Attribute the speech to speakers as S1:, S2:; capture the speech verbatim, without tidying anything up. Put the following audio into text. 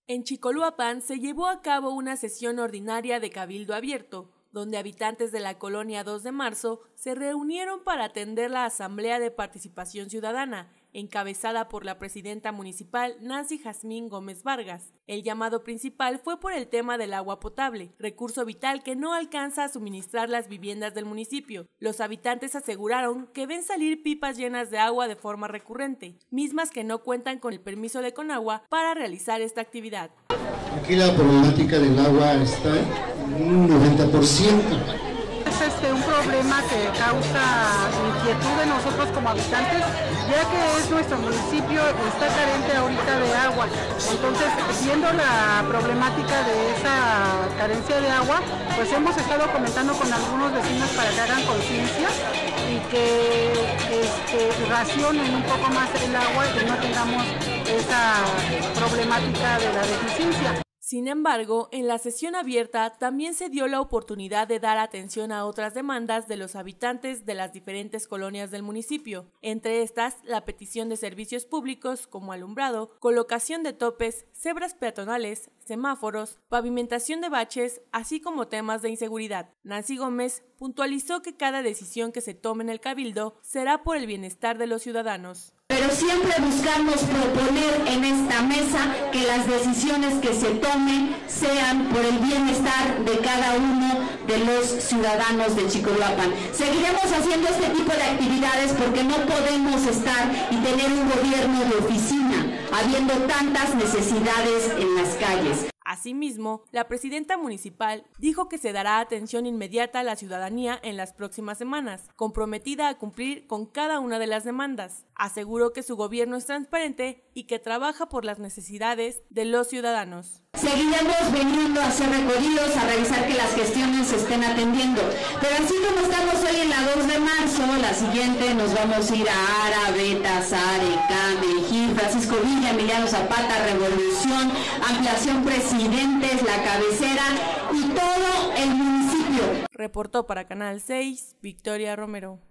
S1: En Chicoluapan se llevó a cabo una sesión ordinaria de Cabildo Abierto, donde habitantes de la colonia dos de marzo se reunieron para atender la Asamblea de Participación Ciudadana, encabezada por la presidenta municipal Nancy Jazmín Gómez Vargas. El llamado principal fue por el tema del agua potable, recurso vital que no alcanza a suministrar las viviendas del municipio. Los habitantes aseguraron que ven salir pipas llenas de agua de forma recurrente, mismas que no cuentan con el permiso de Conagua para realizar esta actividad.
S2: Aquí la problemática del agua está en un noventa por ciento.
S3: Es este, un problema que causa inquietud en nosotros como habitantes, ya que es nuestro municipio, está carente ahorita de agua. Entonces, viendo la problemática de esa carencia de agua, pues hemos estado comentando con algunos vecinos para que hagan conciencia y que este, racionen un poco más el agua y que no tengamos esa problemática de la deficiencia.
S1: Sin embargo, en la sesión abierta también se dio la oportunidad de dar atención a otras demandas de los habitantes de las diferentes colonias del municipio, entre estas la petición de servicios públicos como alumbrado, colocación de topes, cebras peatonales, semáforos, pavimentación de baches, así como temas de inseguridad. Nancy Gómez puntualizó que cada decisión que se tome en el Cabildo será por el bienestar de los ciudadanos.
S4: Pero siempre buscamos proponer en esta mesa que las decisiones que se tomen sean por el bienestar de cada uno de los ciudadanos de Chicoluapan. Seguiremos haciendo este tipo de actividades porque no podemos estar y tener un gobierno de oficina, habiendo tantas necesidades en las calles.
S1: Asimismo, la presidenta municipal dijo que se dará atención inmediata a la ciudadanía en las próximas semanas, comprometida a cumplir con cada una de las demandas. Aseguró que su gobierno es transparente y que trabaja por las necesidades de los ciudadanos.
S4: Seguiremos viniendo a hacer recorridos, a revisar que las gestiones se estén atendiendo. Pero así como estamos hoy en la dos de marzo, la siguiente nos vamos a ir a Ara, Beta, Sare, Came, Gil, Francisco Villa, Emiliano Zapata, Revolución, Ampliación Presidentes, La Cabecera y todo el municipio.
S1: Reportó para Canal seis, Victoria Romero.